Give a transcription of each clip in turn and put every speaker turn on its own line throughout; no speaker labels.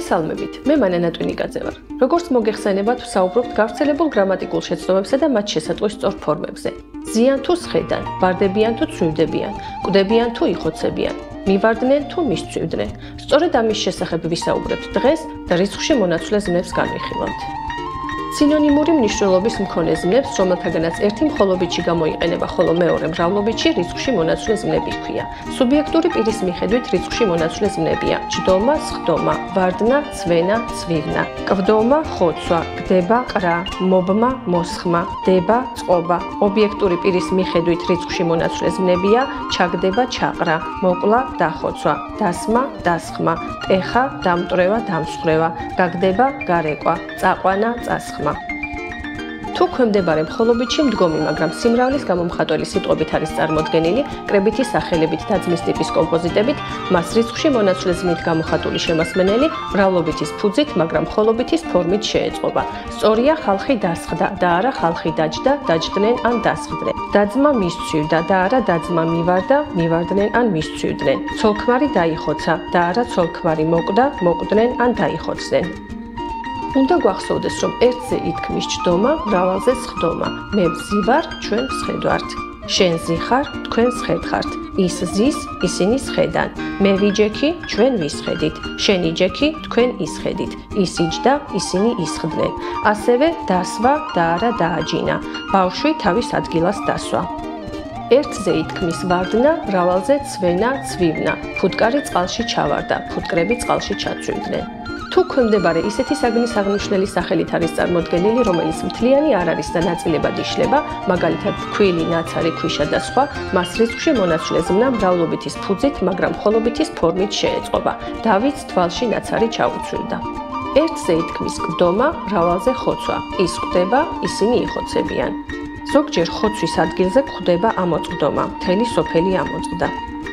მოგესალმებით, მე მანანა ტვინიკაძე ვარ. Როგორც მოგეხსენებათ, ვსაუბრობთ გავრცელებულ გრამატიკულ შეცდომებსა და მათ შესატყვის სწორ ფორმებზე. ზიან თუ სხედან, ვარდებიან თუ ცვივდებიან, კვდებიან თუ იხოცებიან, მივარდნენ თუ მისცვივდნენ. სწორედ ამის შესახებ ვისაუბრებთ დღეს და რიცხვში მონაცვლე ზმნებს განვიხილავთ. სინონიმური მნიშვნელობის მქონე ზმნებს, რომელთაგანაც ერთი მხოლობითში გამოიყენება, ხოლო მეორე მრავლობითში რიცხვში მონაცვლე ზმნები ჰქვია. სუბიექტური პირის მიხედვით რიცხვში მონაცვლე ზმნებია: ჯდომა, სხდომა, ვარდნა, ცვენა, ცვივნა, კვდომა, ხოცვა, გდება, ყრა, მობმა, მოსხმა, დება, წყობა. ობიექტური პირის მიხედვით რიცხვში მონაცვლე ზმნებია: ჩაგდება, ჩაყრა, მოკლა, დახოცვა, დასმა, დასხმა, ტეხა, დამტვრევა, დამსხვრევა, გაგდება, გარეკვა, წაყვანა, წასხმა. თუ ქვემდებარე მხოლობითში მდგომი, მაგრამ სიმრავლის გამომხატველი სიტყვებით არის წარმოდგენილი, კრებითი სახელებით და ძმის ტიპის კომპოზიტებით, მას რიცხვში მონაცვლე ზმნით გამოხატული შემასმენელი მრავლობითის ფუძით, მაგრამ მხოლობითის ფორმით შეეწყობა. სწორია ხალხი დასხდა და არა ხალხი დაჯდა, დაჯდნენ ან დასხდნენ. დაძმა მისცვივდა და არა დაძმა მივარდა, მივარდნენ ან მისცვივდნენ. ცოლქმარი დაიხოცა და არა ცოლქმარი მოკვდა, მოკვდნენ ან დაიხოცდნენ. უნდა გვახსოვდეს, რომ ერთზე ითქმის ჯდომა, მრავალზე სხდომა. მე ვზი ვარ, ჩვენ ვსხედვართ. შენ ზიხარ, თქვენ სხედხართ. ის ზის, ისინი სხედან. მე ვიჯექი, ჩვენ ვისხედით. შენ იჯექი, თქვენ ისხედით. ის იჯდა, ისინი ისხდნენ. ასევე დასვა და არა დააჯინა. ბავშვი თავის ადგილას დასვა. ერთზე ითქმის ვარდნა, მრავალზე ცვენა, ცვივნა. ფუტკარი წყალში ჩავარდა, ფუტკრები წყალში ჩაცვივდნენ. თუ ქვემდებარე ისეთი საგნის აღნიშნელი სახელით არის წარმოდგენილი, რომელიც მთლიანი არ არის და ნაწილებად იშლება, მაგალითად ქვილი, ნაცარი, ქვიშა და სხვა, მას რიცხვში მონაცვლე ზმნა მრავლობითის ფუძით, მაგრამ მხოლობითის ფორმით შეეწყობა. დავითს თვალში ნაცარი ჩაუცვივდა. ერთზე ითქმის კვდომა, მრავალზე ხოცვა. ის კვდება, ისინი იხოცებიან. ზოგჯერ ხოცვის ადგილზე გვხვდება ამოწყდომა, მთელი სოფელი ამოწყდა.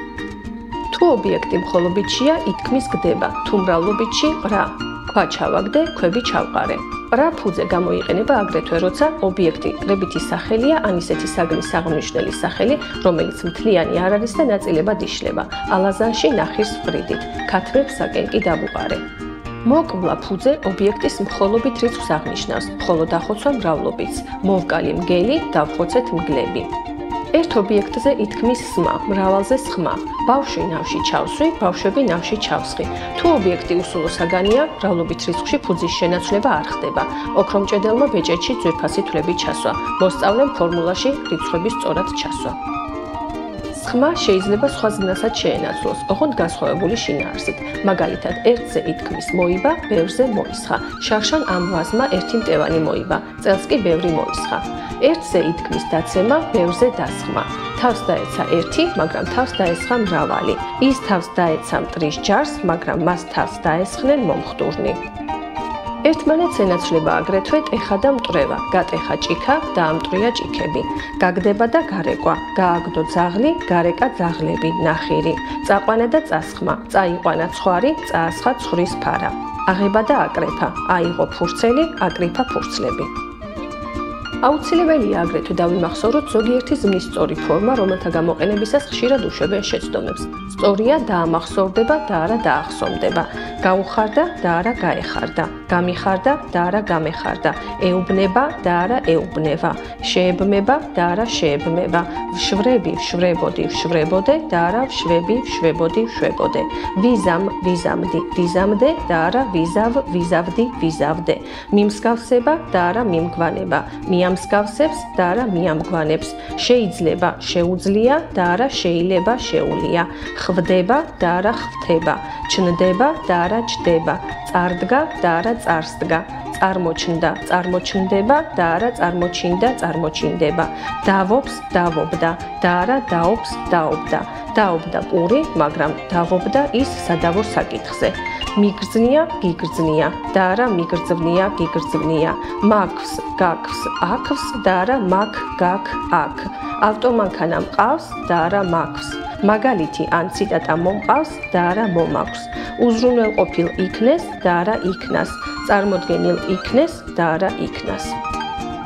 თუ ობიექტი მხოლობითშია, ითქმის გდება, თუ მრავლობითში ყრა. ქვა ჩავაგდე, ქვები ჩავყარე. ყრა ფუძე გამოიყენება აგრეთვე, როცა ობიექტი კრებითი სახელია, ან ისეთი საგნის აღნიშნელი სახელი, რომელიც მთლიანი არ არის და ნაწილებად იშლება. ალაზანში ნახირს ვყრიდით, ქათმებსაკენ კი დავუყარე. მოკვლა ფუძე ობიექტის მხოლობით რიცხვს აღნიშნავს, ხოლო დახოცვა მრავლობითს. მოვკალი მგელი, დავხოცეთ მგლები. ერთ ობიექტზე ითქმის სმა, მრავალზე სხმა. ბავშვი ნავში ჩავსვი, ბავშვები ნავში ჩავსხი. თუ ობიექტი უსულო საგანია, მრავლობით რიცხვში ფუძის შენაცვლება არ ხდება. ოქრომჭედელმა ბეჭედში ძვირფასი თვლები ჩასვა. მოსწავლემ ფორმულაში რიცხვების სწორად ჩასვა. სხმა შეიძლება სხვა ზნასაც შეენაცვლოს, ოღონდ განსხვავებული შინაარსით. მაგალითად, ერთზე ითქმის მოიბა, ბევრზე მოისხა. შარშან ამ ვაზმა ერთი მტევანი მოიბა, წელს კი ბევრი მოისხა. ერთზე ითქმის დაცემა, ბევრზე დასხმა. თავს დაეცა ერთი, მაგრამ თავს დაესხა მრავალი. ის თავს დაეცა მტრის ჯარს, მაგრამ მას თავს დაესხნენ მომხდურნი. ერთმანეთს ენაცვლება აგრეთვე ტეხა და მტვრევა, გატეხა ჭიქა, დაამტვრია ჭიქები. გაგდება და გარეკვა, გააგდო ძაღლი, გარეკა ძაღლები, ნახირი. წაყვანა და წასხმა, წაიყვანა ცხვარი, წაასხა ცხრის ფარა. აღება და აკრეფა, აიღო ფურცელი, აკრიფა ფურცლები. აუცილებელია აგრეთვე დავიმახსოვროთ ზოგიერთი ზმნის სწორი ფორმა, რომელთა გამოყენებისას ხშირად უშვებენ შეცდომებს. სწორია დაამახსოვრდება და არა დაახსომდება. გაუხარდა და არა გაეხარდა. გამიხარდა და არა გამეხარდა. ეუბნება და არა ეუბნება. შეებმება და არა შეებმება. ვშვრები, ვშვრებოდი, ვშვრებოდე და არა ვშვები, ვშვებოდი, ვშვებოდე. ვიზამ, ვიზამდი, ვიზამდე და არა ვიზავ, ვიზავდი, ვიზავდე. მიმსგავსება და არა მიმგვანება. მიამსგავსებს და არა მიამგვანებს. შეიძლება, შეუძლია და არა შეიძლება, შეუძლია. ხვდება და არა ხვდება. ჩნდება და არა ჩდება. წარდგა და არა წარსდგა. წარმოჩნდა, წარმოჩნდება და არა წარმოჩინდა, წარმოჩინდება. დავობს, დავობდა და არა დაობს, დაობდა. დაობდა პური, მაგრამ დავობდა ის სადავო საკითხზე. მიგრძნია, გიგრძნია და არა მიგრძვნია, გიგრძვნია. მაქვს, გაქვს, აქვს და არა მაქ, გაქ, აქ. ავტომანქანა მყავს და არა მაქვს. მაგალითი ან ციტატა მომყავს და არა მომაქვს. უზრუნველყოფილ იქნეს და არა იქნას. წარმოდგენილ იქნეს და არა იქნას.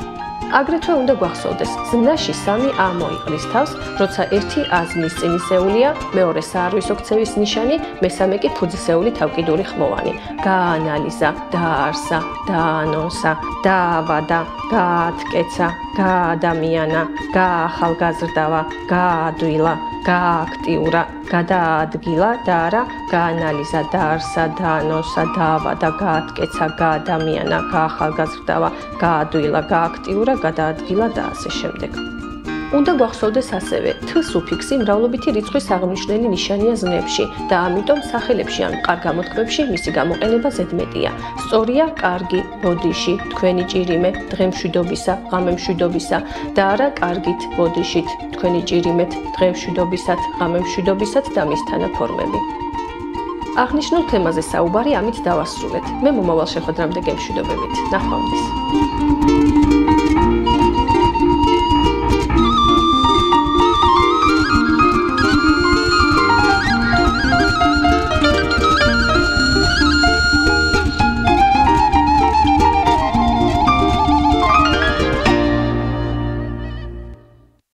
აგრეთვე უნდა გვახსოვდეს, ზმნაში 3 ა მოიყრის თავს, როცა 1 აზმნის წინისეულია, მეორე საარვისო ქცევის ნიშანი, მესამე კი ფუძისეული თავკიდური ხმოვანი. გაანალიზა, დაარსა, დაანონსა, დაავადა, გაათკეცა, გაადამიანა, გაახალგაზრდავა, გაადვილა, გააქტიურა, გადაადგილა და არა გაანალიზა, დაარსა, დაანონსა, დაავადა, გაათკეცა, გაადამიანა, გაახალგაზრდავა, გაადვილა, გააქტიურა, გადაადგილა და ასე შემდეგ. უნდა გვახსოვდეს ასევე, თ სუფიქსი მრავლობითი რიცხვის აღნიშნული ნიშანია ზმნებში და ამიტომ სახელებში ან მყარ გამოთქმებში მისი გამოყენება ზედმეტია. სწორია კარგი, ბოდიში, თქვენი ჭირიმე, დღემშვიდობისა, ღამემშვიდობისა და არა კარგით, ბოდიშით, თქვენი ჭირიმეთ, დღემშვიდობისათ, ღამემშვიდობისათ და მის თანაფორმები. აღნიშნულ თემაზე საუბარი ამით დავასრულეთ. მე მომავალ შეხვედრამდე გემშვიდობებით. ნახვამდის.